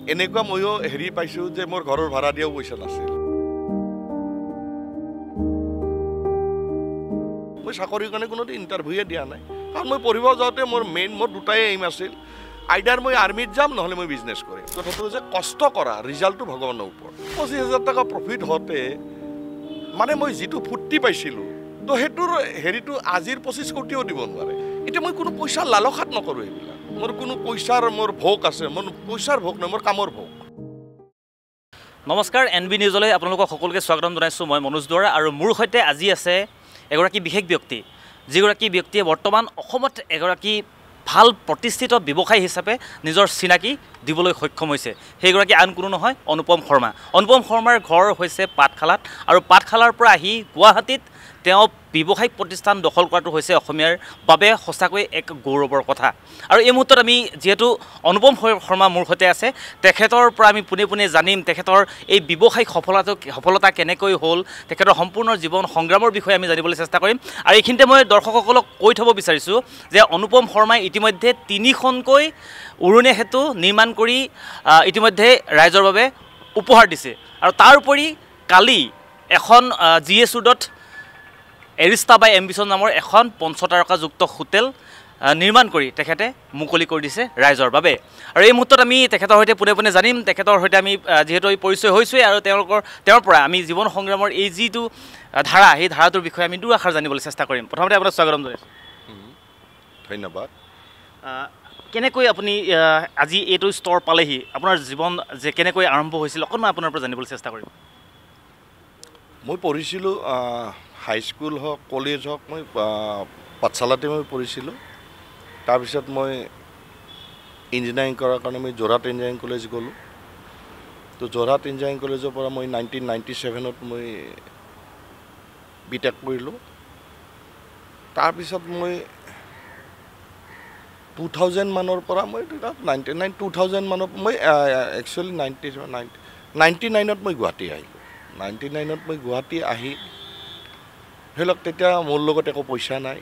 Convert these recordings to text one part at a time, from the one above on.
এনেকুৱা ময়ো হেৰি পাইছোঁ যে মোৰ ঘৰৰ ভাড়া দিয়াও পইচা নাছিল। মই চাকৰিৰ কাৰণে কোনো ইণ্টাৰভিউয়ে দিয়া নাই, কাৰণ মই পঢ়িব যাওঁতে মোৰ দুটাই এইম আছিল, আইডাৰ মই আৰ্মিত যাম নহ'লে মই বিজনেছ কৰিম। কথাটো যে কষ্ট কৰা, ৰিজাল্টটো ভগৱানৰ ওপৰত। 25,000 টকা প্ৰফিট হওঁতে মানে মই যিটো ফূৰ্তি পাইছিলোঁ, তো সেইটোৰ হেৰিটো আজিৰ 25 কোটিও দিব নোৱাৰে। এতিয়া মই কোনো পইচাৰ লালসাত নকৰোঁ এইবিলাক। মোৰ কোনো পইচাৰ মোৰ ভোগ আছে, মোৰ পইচাৰ ভোগ নহয়, মোৰ কামৰ ভোগ। নমস্কাৰ, NB নিউজলৈ আপোনালোকক সকলোকে স্বাগতম জনাইছোঁ। মই মনোজ দুৱৰা আৰু মোৰ সৈতে আজি আছে এগৰাকী বিশেষ ব্যক্তি, যিগৰাকী ব্যক্তিয়ে বৰ্তমান অসমত এগৰাকী ভাল প্ৰতিষ্ঠিত ব্যৱসায়ী হিচাপে নিজৰ চিনাকি দিবলৈ সক্ষম হৈছে। সেইগৰাকী আন কোনো নহয়, অনুপম শৰ্মা। অনুপম শৰ্মাৰ ঘৰ হৈছে পাঠশালাত, আৰু পাঠশালাৰ পৰা আহি গুৱাহাটীত তেওঁ ব্যৱসায়িক প্ৰতিষ্ঠান দখল কৰাটো হৈছে অসমীয়াৰ বাবে সঁচাকৈ এক গৌৰৱৰ কথা। আৰু এই মুহূৰ্তত আমি যিহেতু অনুপম শৰ্মা মোৰ সৈতে আছে, তেখেতৰ পৰা আমি পোনে পোনে জানিম তেখেতৰ এই ব্যৱসায়িক সফলতা কেনেকৈ হ'ল, তেখেতৰ সম্পূৰ্ণ জীৱন সংগ্ৰামৰ বিষয়ে আমি জানিবলৈ চেষ্টা কৰিম। আৰু এইখিনিতে মই দৰ্শকসকলক কৈ থ'ব বিচাৰিছোঁ যে অনুপম শৰ্মাই ইতিমধ্যে 3খনকৈ উৰণীয়া সেতু নিৰ্মাণ কৰি ইতিমধ্যে ৰাইজৰ বাবে উপহাৰ দিছে। আৰু তাৰ উপৰি কালি এখন GS ৰোডত এৰিষ্টা বাই এম্বিশ্যন নামৰ এখন 5 তাৰকাযুক্ত হোটেল নিৰ্মাণ কৰি তেখেতে মুকলি কৰি দিছে ৰাইজৰ বাবে। আৰু এই মুহূৰ্তত আমি তেখেতৰ সৈতে পোনে পোনে জানিম, তেখেতৰ সৈতে আমি যিহেতু এই পৰিচয় হৈছোঁৱেই, আৰু তেওঁৰ পৰা আমি জীৱন সংগ্ৰামৰ এই যিটো ধাৰা, সেই ধাৰাটোৰ বিষয়ে আমি দুআষাৰ জানিবলৈ চেষ্টা কৰিম। প্ৰথমতে আপোনাক স্বাগতম জনাইছোঁ। ধন্যবাদ। কেনেকৈ আপুনি আজি এইটো স্তৰ পালেহি, আপোনাৰ জীৱন যে কেনেকৈ আৰম্ভ হৈছিল, অকণমান আপোনাৰ পৰা জানিবলৈ চেষ্টা কৰিম। মই পঢ়িছিলোঁ হাইস্কুল হওক, কলেজ হওক, মই পাঠশালাতে মই পঢ়িছিলোঁ। তাৰপিছত মই ইঞ্জিনিয়াৰিং কৰাৰ কাৰণে মই যোৰহাট ইঞ্জিনিয়াৰিং কলেজ গ'লোঁ। তো যোৰহাট ইঞ্জিনিয়াৰিং কলেজৰ পৰা মই 1997ত মই BTech কৰিলোঁ। তাৰপিছত মই 2000 মানৰ পৰা মই 2000 মানৰ মই একচুৱেলি 99ত মই গুৱাহাটী আহিলোঁ। 99ত মই গুৱাহাটী আহি ধৰি লওক তেতিয়া মোৰ লগত একো পইচা নাই,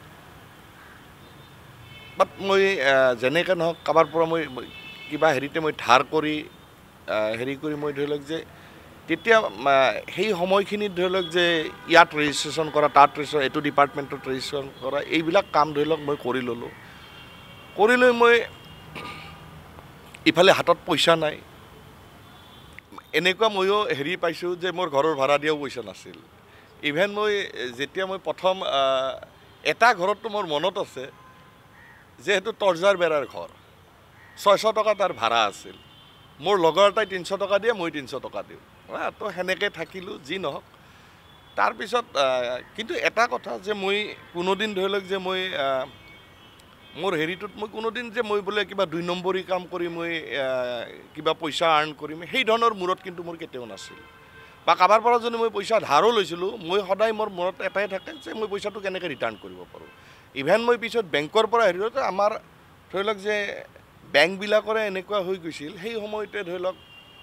বাট মই যেনেকৈ নহওক কাৰোবাৰ পৰা মই কিবা হেৰিতে মই ধাৰ কৰি হেৰি কৰি মই ধৰি লওক যে তেতিয়া সেই সময়খিনিত ধৰি লওক যে ইয়াত ৰেজিষ্ট্ৰেশ্যন কৰা, তাত ৰেজিষ্ট্ৰেশ্যন, এইটো ডিপাৰ্টমেণ্টত ৰেজিষ্ট্ৰেশ্যন কৰা, এইবিলাক কাম ধৰি লওক মই কৰি ল'লোঁ। কৰি লৈ মই ইফালে হাতত পইচা নাই। এনেকুৱা ময়ো হেৰি পাইছোঁ যে মোৰ ঘৰৰ ভাড়া দিয়াও পইচা নাছিল। ইভেন মই যেতিয়া মই প্ৰথম এটা ঘৰততো মোৰ মনত আছে যে সেইটো তৰ্জাৰ বেৰাৰ ঘৰ, 600 টকা তাৰ ভাড়া আছিল। মোৰ লগৰ এটাই 300 টকা দিয়ে, মই 300 টকা দিওঁ। তো সেনেকৈ থাকিলোঁ, যি নহওক। তাৰপিছত কিন্তু এটা কথা যে মই কোনোদিন ধৰি লওক যে মই মোৰ হেৰিটোত মই কোনোদিন যে মই বোলে কিবা 2 নম্বৰী কাম কৰি মই কিবা পইচা আৰ্ণ কৰিম, সেই ধৰণৰ মূৰত কিন্তু মোৰ কেতিয়াও নাছিল। বা কাৰোবাৰ পৰা যদি মই পইচা ধাৰো লৈছিলোঁ, মই সদায় মোৰ মূৰত এটাই থাকে যে মই পইচাটো কেনেকৈ ৰিটাৰ্ণ কৰিব পাৰোঁ। ইভেন মই পিছত বেংকৰ পৰা হেৰি হওঁতে আমাৰ ধৰি লওক যে বেংকবিলাকৰে এনেকুৱা হৈ গৈছিল, সেই সময়তে ধৰি লওক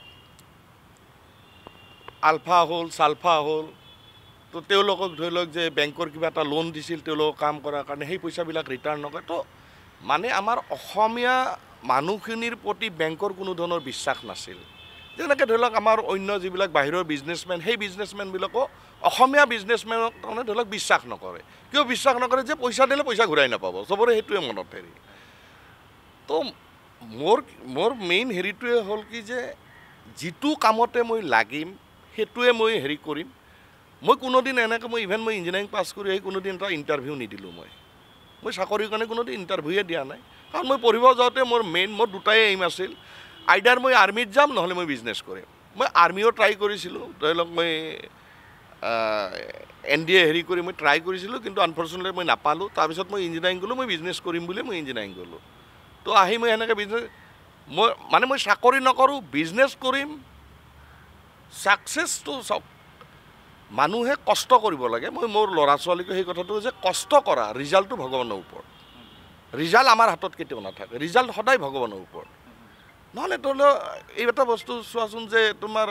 আলফা হ'ল, চালফা হ'ল, তো তেওঁলোকক ধৰি লওক যে বেংকৰ কিবা এটা লোন দিছিল তেওঁলোকক কাম কৰাৰ কাৰণে, সেই পইচাবিলাক ৰিটাৰ্ণ নকৰে। তো মানে আমাৰ অসমীয়া মানুহখিনিৰ প্ৰতি বেংকৰ কোনো ধৰণৰ বিশ্বাস নাছিল। যেনেকৈ ধৰি লওক আমাৰ অন্য যিবিলাক বাহিৰৰ বিজনেছমেন, সেই বিজনেছমেনবিলাকো অসমীয়া বিজনেছমেনক তাৰমানে ধৰি লওক বিশ্বাস নকৰে। কিয় বিশ্বাস নকৰে? যে পইচা দিলে পইচা ঘূৰাই নাপাব, চবৰে সেইটোৱে মনত হেৰি। তো মোৰ মেইন হেৰিটোৱে হ'ল কি যে যিটো কামতে মই লাগিম সেইটোৱে মই হেৰি কৰিম। মই কোনোদিন এনেকৈ মই ইভেন মই ইঞ্জিনিয়াৰিং পাছ কৰি আহি কোনোদিন এটা ইণ্টাৰভিউ নিদিলোঁ। মই চাকৰিৰ কাৰণে কোনোদিন ইণ্টাৰভিউয়ে দিয়া নাই, কাৰণ মই পঢ়িব যাওঁতে মোৰ দুটাই এইম আছিল, আইডাৰ মই আৰ্মিত যাম নহ'লে মই বিজনেছ কৰিম। মই আৰ্মিও ট্ৰাই কৰিছিলোঁ, ধৰি লওক মই NDA হেৰি কৰি মই ট্ৰাই কৰিছিলোঁ, কিন্তু আনফৰ্চুনেটলি মই নাপালোঁ। তাৰপিছত মই ইঞ্জিনিয়াৰিং গ'লোঁ, মই বিজনেছ কৰিম বুলি মই ইঞ্জিনিয়াৰিং গ'লোঁ। তো আহি মই সেনেকৈ বিজনেছ মই চাকৰি নকৰোঁ, বিজনেছ কৰিম। ছাকচেছটো চাওক, মানুহে কষ্ট কৰিব লাগে। মই মোৰ ল'ৰা ছোৱালীকো সেই কথাটো যে কষ্ট কৰা, ৰিজাল্টটো ভগৱানৰ ওপৰত। ৰিজাল্ট আমাৰ হাতত কেতিয়াও নাথাকে, ৰিজাল্ট সদায় ভগৱানৰ ওপৰত। নহ'লে ধৰি লওক এই এটা বস্তু চোৱাচোন যে তোমাৰ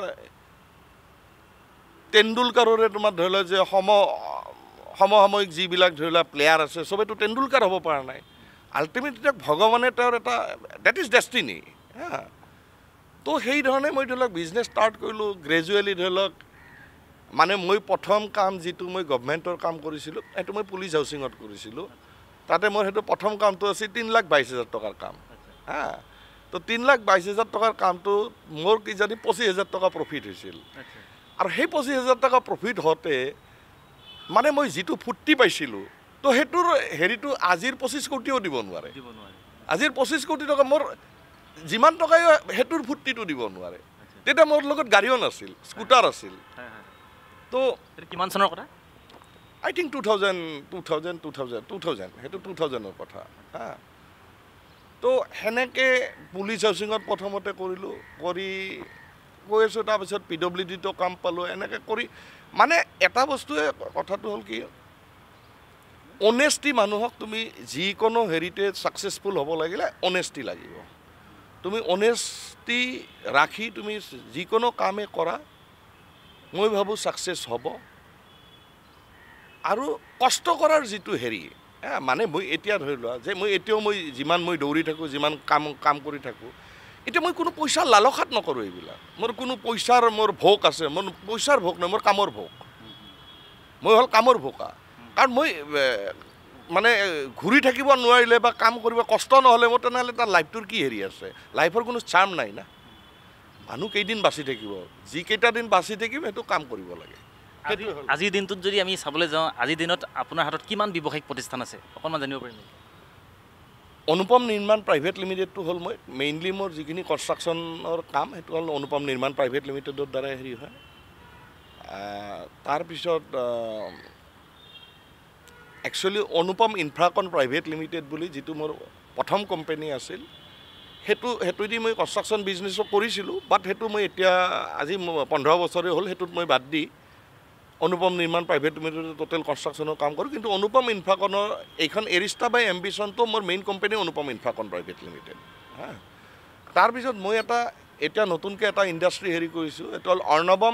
তেণ্ডুলকাৰৰে তোমাৰ ধৰি লওক যে সমসাময়িক যিবিলাক ধৰি লওক প্লেয়াৰ আছে, চবেইতো তেণ্ডুলকাৰ হ'ব পৰা নাই। আল্টিমেটলি ভগৱানে তেওঁৰ এটা ডেট ইজ ডেষ্টিনি। তো সেই ধৰণে মই ধৰি লওক বিজনেছ ষ্টাৰ্ট কৰিলোঁ গ্ৰেজুৱেলি ধৰি লওক মানে মই প্ৰথম কাম যিটো মই গভমেণ্টৰ কাম কৰিছিলোঁ সেইটো মই পুলিচ হাউচিঙত কৰিছিলোঁ তাতে মোৰ সেইটো প্ৰথম কামটো আছিল 3,22,000 টকাৰ কাম হা তো 3,22,000 টকাৰ কামটো মোৰ কিজানি 25,000 টকা প্ৰফিট হৈছিল আৰু সেই 25,000 টকা প্ৰফিট হওঁতে মানে মই যিটো ফূৰ্তি পাইছিলোঁ তো সেইটোৰ হেৰিটো আজিৰ 25 কোটিও দিব নোৱাৰে আজিৰ 25 কোটি টকা মোৰ যিমান টকাই সেইটোৰ ফূৰ্তিটো দিব নোৱাৰে তেতিয়া মোৰ লগত গাড়ীও নাছিল স্কুটাৰ আছিল তো কিমান চনৰ কথা আই থিংক 2000 সেইটো 2000ৰ কথা হা তো সেনেকৈ পুলিচ হাউচিঙত প্ৰথমতে কৰিলোঁ কৰি গৈ আছোঁ তাৰপিছত PWDটো কাম পালোঁ এনেকৈ কৰি মানে এটা বস্তুৱে কথাটো হ'ল কি অনেষ্টি মানুহক তুমি যিকোনো হেৰিতে ছাকচেছফুল হ'ব লাগিলে অনেষ্টি লাগিব তুমি অনেষ্টি ৰাখি তুমি যিকোনো কামে কৰা মই ভাবোঁ ছাকচেছ হ'ব আৰু কষ্ট কৰাৰ যিটো হেৰি মানে মই এতিয়া ধৰি লোৱা যে মই এতিয়াও মই যিমান মই দৌৰি থাকোঁ যিমান কাম কৰি থাকোঁ এতিয়া মই কোনো পইচাৰ লালসাত নকৰোঁ এইবিলাক মোৰ কোনো পইচাৰ মোৰ ভোগ আছে মোৰ পইচাৰ ভোগ নহয় মোৰ কামৰ ভোগ মই হ'ল কামৰ ভোকা কাৰণ মই মানে ঘূৰি থাকিব নোৱাৰিলে বা কাম কৰিব কষ্ট নহ'লে মোৰ তেনেহ'লে তাৰ লাইফটোৰ কি হেৰি আছে লাইফৰ কোনো চাৰ্ম নাই না মানুহ কেইদিন বাচি থাকিব যিকেইটা দিন বাচি থাকিম সেইটো কাম কৰিব লাগে আজিৰ দিনটোত যদি আমি চাবলৈ যাওঁ আজিৰ দিনত আপোনাৰ হাতত কিমান ব্যৱসায়িক প্ৰতিষ্ঠান আছে অকণমান জানিব পাৰিম অনুপম নিৰ্মাণ প্ৰাইভেট লিমিটেডটো হ'ল মই মেইনলি মোৰ যিখিনি কনষ্ট্ৰাকশ্যনৰ কাম সেইটো হ'ল অনুপম নিৰ্মাণ প্ৰাইভেট লিমিটেডৰ দ্বাৰাই হেৰি হয় তাৰপিছত actually Anupam Infracon private limited বুলি যিটো মোৰ প্ৰথম কোম্পানী আছিল সেইটোদি মই কনষ্ট্ৰাকশ্যন বিজনেছো কৰিছিলোঁ বাট সেইটো মই এতিয়া আজি 15 বছৰে হ'ল সেইটোত মই বাদ দি অনুপম নিৰ্মাণ প্ৰাইভেট লিমিটেডৰ টোটেল কনষ্ট্ৰাকশ্যনৰ কাম কৰোঁ কিন্তু অনুপম ইনফ্ৰাকনৰ এইখন এৰিষ্টা বাই এম্বিশ্যনটো মোৰ main company Anupam Infracon private limited হা তাৰপিছত মই এতিয়া নতুনকৈ এটা ইণ্ডাষ্ট্ৰী হেৰি কৰিছোঁ এইটো হ'ল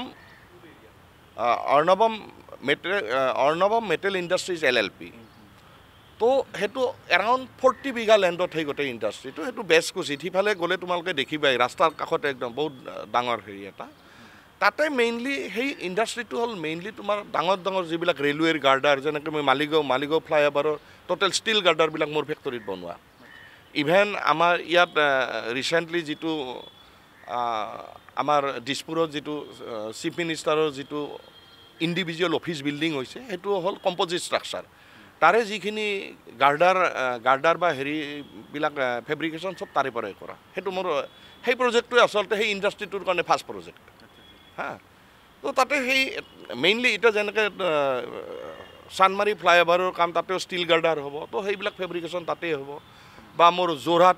অৰ্ণৱম মেটেল ইণ্ডাষ্ট্ৰিজ LLP তো সেইটো এৰাউণ্ড 40 বিঘা লেণ্ডত সেই গোটেই ইণ্ডাষ্ট্ৰিটো সেইটো বেচকুচিত সিফালে গ'লে তোমালোকে দেখিবাই ৰাস্তাৰ কাষতে একদম বহুত ডাঙৰ হেৰি এটা তাতে মেইনলি সেই ইণ্ডাষ্ট্ৰিটো হ'ল মেইনলি তোমাৰ ডাঙৰ যিবিলাক ৰেলৱেৰ গাৰ্ডাৰ যেনেকৈ মই মালিগাঁও ফ্লাইঅভাৰৰ টোটেল ষ্টীল গাৰ্ডাৰবিলাক মোৰ ফেক্টৰীত বনোৱা ইভেন আমাৰ ইয়াত ৰিচেণ্টলি যিটো আমাৰ দিছপুৰত যিটো চিফ মিনিষ্টাৰৰ যিটো ইণ্ডিভিজুৱেল অফিচ বিল্ডিং হৈছে সেইটো হ'ল কম্প'জিট ষ্ট্ৰাকচাৰ তাৰে যিখিনি গাৰ্ডাৰ বা হেৰিবিলাক ফেব্ৰিকেশ্যন চব তাৰে পৰাই কৰা সেইটো মোৰ সেই প্ৰজেক্টটোৱে আচলতে সেই ইণ্ডাষ্ট্ৰিটোৰ কাৰণে ফাৰ্ষ্ট প্ৰজেক্ট হা তো তাতে সেই মেইনলি এতিয়া যেনেকৈ চানমাৰী ফ্লাইঅভাৰৰ কাম তাতেও ষ্টীল গাৰ্ডাৰ হ'ব তো সেইবিলাক ফেব্ৰিকেশ্যন তাতেই হ'ব বা মোৰ যোৰহাট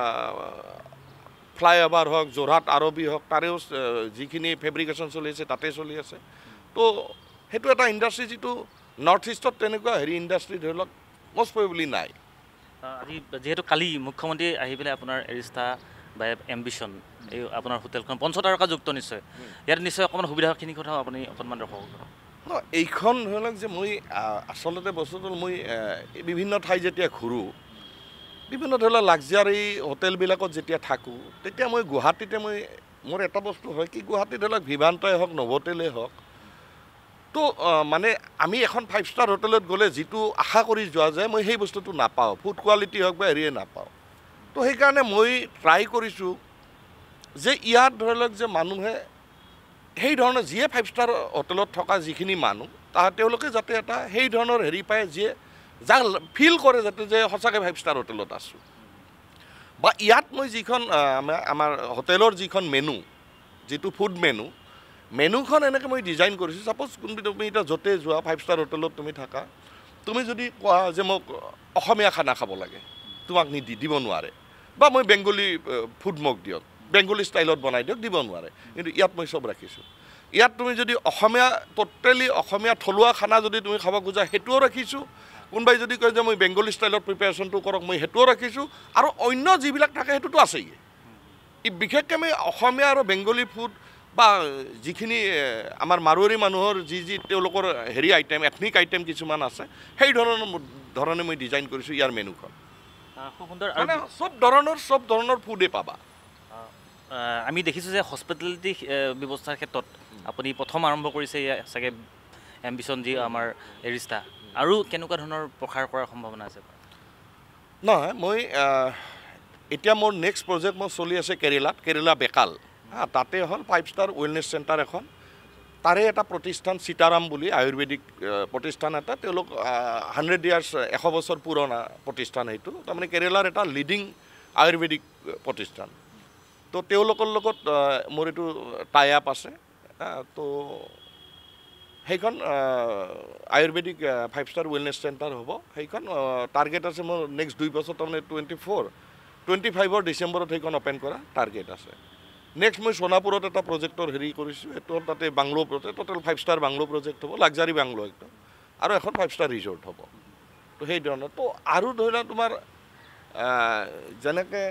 ফ্লাইঅভাৰ হওক যোৰহাট আৰবি হওক তাৰেও যিখিনি ফেব্ৰিকেশ্যন চলি আছে তাতে চলি আছে তো সেইটো এটা ইণ্ডাষ্ট্ৰি যিটো নৰ্থ ইষ্টত তেনেকুৱা হেৰি ইণ্ডাষ্ট্ৰি ধৰি লওক মষ্ট প্ৰবেবলি নাই আজি যিহেতু কালি মুখ্যমন্ত্ৰী আহি পেলাই আপোনাৰ এৰিষ্টা বা এম্বিশ্যন এই আপোনাৰ হোটেলখন পঞ্চতাৰকাযুক্ত নিশ্চয় ইয়াত নিশ্চয় অকণমান সুবিধাখিনি কথা আপুনি অকণমান ৰখাব এইখন ধৰি লওক যে মই আচলতে বস্তুটো মই বিভিন্ন ঠাই যেতিয়া ঘূৰোঁ বিভিন্ন ধৰি লওক লাক্সাৰী হোটেলবিলাকত যেতিয়া থাকোঁ তেতিয়া মই গুৱাহাটীতে মোৰ এটা বস্তু হয় কি গুৱাহাটীত ধৰি লওক ভিভাণ্টই হওক নভোটেলেই হওক তো মানে আমি এখন 5 ষ্টাৰ হোটেলত গ'লে যিটো আশা কৰি যোৱা যায় মই সেই বস্তুটো নাপাওঁ ফুড কোৱালিটি হওক বা হেৰিয়ে নাপাওঁ তো সেইকাৰণে মই ট্ৰাই কৰিছোঁ যে ইয়াত ধৰি লওক যে মানুহে সেই ধৰণৰ যিয়ে 5 ষ্টাৰ হোটেলত থকা যিখিনি মানুহ তেওঁলোকে যাতে এটা সেই ধৰণৰ হেৰি পায় যিয়ে যাক ফিল কৰে যাতে যে সঁচাকৈ 5 ষ্টাৰ হোটেলত আছোঁ বা ইয়াত মই যিখন আমাৰ হোটেলৰ যিখন মেনু যিটো ফুড মেনুখন এনেকৈ মই ডিজাইন কৰিছোঁ ছাপ'জ তুমি এতিয়া য'তে যোৱা 5 ষ্টাৰ হোটেলত তুমি থাকা তুমি যদি কোৱা যে মোক অসমীয়া খানা খাব লাগে তোমাক দিব নোৱাৰে বা মই বেংগলী ফুড মোক দিয়ক বেংগলী ষ্টাইলত বনাই দিয়ক দিব নোৱাৰে কিন্তু ইয়াত মই চব ৰাখিছোঁ ইয়াত তুমি যদি অসমীয়া টোটেলি অসমীয়া থলুৱা খানা যদি তুমি খাব খোজা সেইটোও ৰাখিছোঁ কোনোবাই যদি কয় যে মই বেংগলী ষ্টাইলত প্ৰিপেৰেশ্যনটো কৰক মই সেইটোও ৰাখিছোঁ আৰু অন্য যিবিলাক থাকে সেইটোতো আছেই বিশেষকৈ মই অসমীয়া আৰু বেংগলী ফুড বা যিখিনি আমাৰ মাৰোৱাৰী মানুহৰ যি তেওঁলোকৰ হেৰি আইটেম এথনিক আইটেম কিছুমান আছে সেই ধৰণে মই ডিজাইন কৰিছোঁ ইয়াৰ মেনুখন খুব সুন্দৰ মানে চব ধৰণৰ ফুডেই পাবা আমি দেখিছোঁ যে হস্পিটেলিটি ব্যৱস্থাৰ ক্ষেত্ৰত আপুনি প্ৰথম আৰম্ভ কৰিছে চাগে এম্বিশ্যন যি আমাৰ এৰিষ্টা আৰু কেনেকুৱা ধৰণৰ প্ৰসাৰ কৰাৰ সম্ভাৱনা আছে নহয় মই এতিয়া মোৰ নেক্সট প্ৰজেক্ট মোৰ চলি আছে কেৰেলা বেকাল তাতে হ'ল 5-star ৱেলনেছ চেণ্টাৰ এখন তাৰে এটা প্ৰতিষ্ঠান সীতাৰাম বুলি আয়ুৰ্বেদিক প্ৰতিষ্ঠান এটা তেওঁলোক 100 years 100 বছৰ পুৰণা প্ৰতিষ্ঠান এইটো তাৰমানে কেৰেলাৰ এটা লিডিং আয়ুৰ্বেদিক প্ৰতিষ্ঠান তো তেওঁলোকৰ লগত মোৰ এইটো টাই আপ আছে তো সেইখন আয়ুৰ্বেদিক 5-star ৱেলনেছ চেণ্টাৰ হ'ব সেইখন টাৰ্গেট আছে মোৰ নেক্সট 2 বছৰ তাৰমানে 25 ডিচেম্বৰত সেইখন অপেন কৰা টাৰ্গেট আছে নেক্সট মই সোণাপুৰত এটা প্ৰজেক্টৰ হেৰি কৰিছোঁ এইটো তাতে bungalow project total 5-star bungalow project হ'ব লাক্সাৰী বাংলো একদম আৰু এখন 5-star ৰিজৰ্ট হ'ব তো সেই ধৰণৰ তো আৰু ধৰি লওক তোমাৰ যেনেকৈ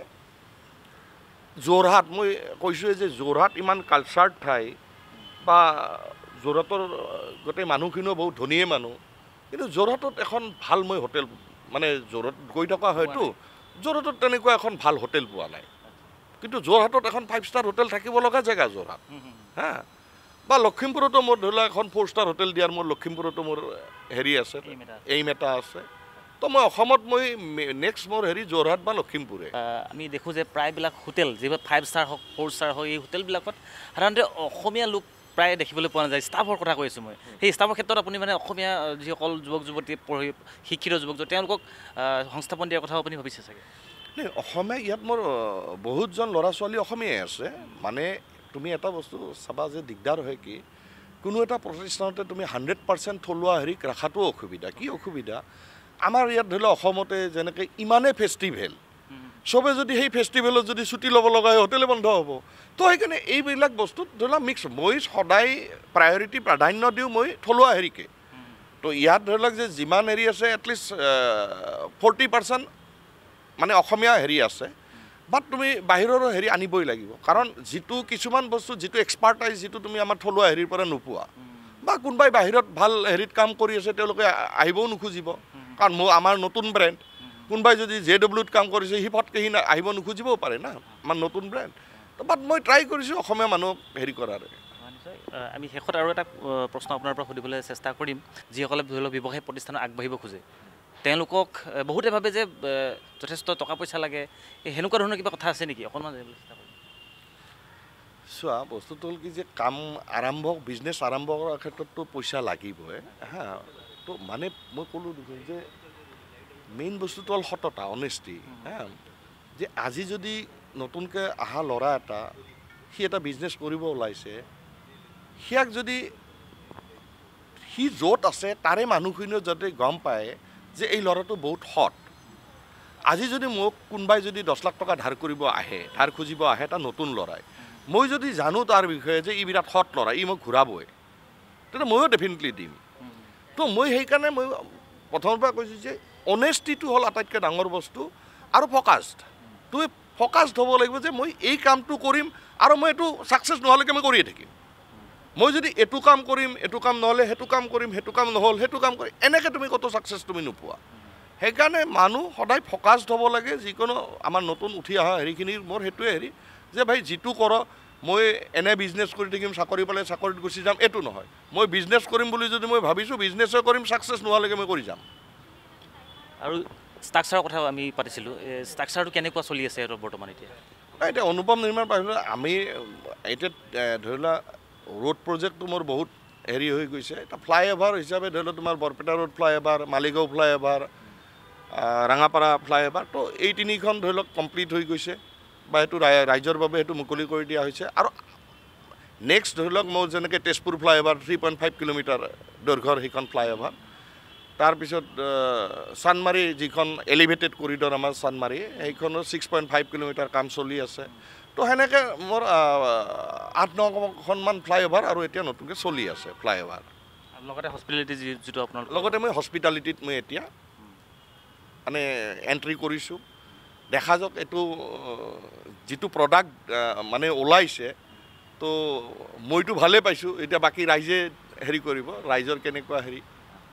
যোৰহাট মই কৈছোঁ যে যোৰহাট ইমান কালচাৰ ঠাই বা যোৰহাটৰ গোটেই মানুহখিনিও বহুত ধনীয়ে মানুহ কিন্তু যোৰহাটত এখন ভাল মই হোটেল মানে যোৰহাট গৈ থকা হয়তো যোৰহাটত তেনেকুৱা এখন ভাল হোটেল পোৱা নাই কিন্তু যোৰহাটত এখন 5-star হোটেল থাকিব লগা জেগা যোৰহাট হা বা লখিমপুৰতো মোৰ ধৰি লওক এখন 4-star হোটেল দিয়াৰ মোৰ লখিমপুৰতো মোৰ হেৰি আছে এইম এটা আছে তো মই অসমত মই নেক্সট মোৰ হেৰি যোৰহাট বা লখিমপুৰে আমি দেখোঁ যে প্ৰায়বিলাক হোটেল যিবোৰ 5-star হওক 4-star হওক এই হোটেলবিলাকত সাধাৰণতে অসমীয়া লোক প্ৰায় দেখিবলৈ পোৱা নাযায় ষ্টাফৰ কথা কৈছোঁ মই সেই ষ্টাফৰ ক্ষেত্ৰত আপুনি মানে অসমীয়া যিসকল যুৱক যুৱতী পঢ়ি শিক্ষিত যুৱক যুৱতী তেওঁলোকক সংস্থাপন দিয়াৰ কথাও আপুনি ভাবিছে চাগে অসমীয়া ইয়াত মোৰ বহুতজন ল'ৰা ছোৱালী অসমীয়াই আছে মানে তুমি এটা বস্তু চাবা যে দিগদাৰ হয় কি কোনো এটা প্ৰতিষ্ঠানতে তুমি 100% থলুৱা হেৰিক ৰখাটো অসুবিধা কি অসুবিধা আমাৰ ইয়াত ধৰি লওক অসমতে যেনেকৈ ইমানেই ফেষ্টিভেল চবে যদি সেই ফেষ্টিভেলত যদি ছুটি ল'ব লগা হয় হোটেলে বন্ধ হ'ব তো সেইকাৰণে এইবিলাক বস্তুত ধৰি লওক মিক্স মই সদায় প্ৰাধান্য দিওঁ মই থলুৱা হেৰিকে তো ইয়াত ধৰি লওক যে যিমান হেৰি আছে এটলিষ্ট 40% মানে অসমীয়া হেৰি আছে বাট তুমি বাহিৰৰ হেৰি আনিবই লাগিব কাৰণ যিটো কিছুমান বস্তু যিটো এক্সপাৰ্টাইজ যিটো তুমি আমাৰ থলুৱা হেৰিৰ পৰা নোপোৱা বা কোনোবাই বাহিৰত ভাল হেৰিত কাম কৰি আছে তেওঁলোকে আহিবও নোখোজিব কাৰণ আমাৰ নতুন ব্ৰেণ্ড কোনোবাই যদি JWত কাম কৰিছে সি ফটকৈ সি আহিব নোখোজিবও পাৰে না আমাৰ নতুন ব্ৰেণ্ড বাট মই ট্ৰাই কৰিছোঁ অসমীয়া মানুহক হেৰি কৰাৰ আমি শেষত আৰু এটা প্ৰশ্ন আপোনাৰ পৰা সুধিবলৈ চেষ্টা কৰিম যিসকলে ধৰি লওক ব্যৱসায় প্ৰতিষ্ঠানত আগবাঢ়িব খোজে তেওঁলোকক বহুতে ভাবে যে যথেষ্ট টকা পইচা লাগে সেনেকুৱা ধৰণৰ কিবা কথা আছে নেকি অকণমান চোৱা বস্তুটো হ'ল কি যে কাম বিজনেছ আৰম্ভ কৰাৰ ক্ষেত্ৰততো পইচা লাগিবই হা তো মানে মই ক'লোঁ দেখোন যে মেইন বস্তুটো হ'ল সততা অনেষ্টি হা যে আজি যদি নতুনকৈ অহা ল'ৰা এটা সি এটা বিজনেছ কৰিব ওলাইছে সিয়াক যদি সি য'ত আছে তাৰে মানুহখিনিও যাতে গম পায় যে এই ল'ৰাটো বহুত সৎ আজি যদি মোক কোনোবাই যদি 10 লাখ টকা ধাৰ খুজিব আহে এটা নতুন ল'ৰাই মই যদি জানো তাৰ বিষয়ে যে ই বিৰাট সৎ ল'ৰা ই মোক ঘূৰাবই তেতিয়া ময়ো ডেফিনেটলি দিম তো মই সেইকাৰণে মই প্ৰথমৰ পৰা কৈছোঁ যে অনেষ্টিটো হ'ল আটাইতকৈ ডাঙৰ বস্তু আৰু তুমি ফ'কাছড হ'ব লাগিব যে মই এই কামটো কৰিম আৰু মই এইটো ছাকচেছ নোহোৱালৈকে মই কৰিয়ে থাকিম মই যদি এইটো কাম কৰিম এইটো কাম নহ'লে সেইটো কাম কৰিম সেইটো কাম নহ'ল সেইটো কাম কৰিম এনেকৈ তুমি ক'তো ছাকচেছ তুমি নোপোৱা সেইকাৰণে মানুহ সদায় ফ'কাছড হ'ব লাগে যিকোনো আমাৰ নতুন উঠি অহা হেৰিখিনিৰ মোৰ সেইটোৱে হেৰি যে ভাই যিটো কৰ মই এনে বিজনেছ কৰি থাকিম চাকৰি পালে চাকৰিত গুচি যাম এইটো নহয় মই বিজনেছ কৰিম বুলি যদি মই ভাবিছোঁ বিজনেছে কৰিম ছাকচেছ নোহোৱালৈকে মই কৰি যাম আৰু ষ্ট্ৰাকচাৰৰ কথা আমি পাতিছিলোঁ ষ্ট্ৰাকচাৰটো কেনেকুৱা চলি আছে বৰ্তমান এতিয়া অনুপম নিৰ্মাণ পাইছিলোঁ আমি এতিয়া ধৰি লোৱা ৰোড প্ৰজেক্টটো মোৰ বহুত হেৰি হৈ গৈছে এটা ফ্লাইঅভাৰ হিচাপে ধৰি লওক তোমাৰ Barpeta road flyover Maligaon flyover Rangapara flyover তো এই তিনিখন ধৰি লওক কমপ্লিট হৈ গৈছে বা সেইটো ৰাইজৰ বাবে সেইটো মুকলি কৰি দিয়া হৈছে আৰু নেক্সট ধৰি লওক মোৰ যেনেকৈ তেজপুৰ ফ্লাইঅভাৰ 3.5 কিলোমিটাৰ দৈৰ্ঘ্যৰ সেইখন ফ্লাইঅভাৰ তাৰপিছত চানমাৰী যিখন এলিভেটেড কৰিডৰ আমাৰ চানমাৰী সেইখনৰ 6.5 কিলোমিটাৰ কাম চলি আছে তো সেনেকৈ মোৰ 8-9খনমান ফ্লাইঅভাৰ আৰু এতিয়া নতুনকৈ চলি আছে ফ্লাইঅভাৰ লগতে হস্পিটেলিটি যিটো আপোনাৰ লগতে মই হস্পিটালিটিত মই এতিয়া মানে এণ্ট্ৰি কৰিছোঁ দেখা যাওক এইটো যিটো প্ৰডাক্ট মানে ওলাইছে তো মইতো ভালেই পাইছোঁ এতিয়া বাকী ৰাইজে হেৰি কৰিব ৰাইজৰ কেনেকুৱা হেৰি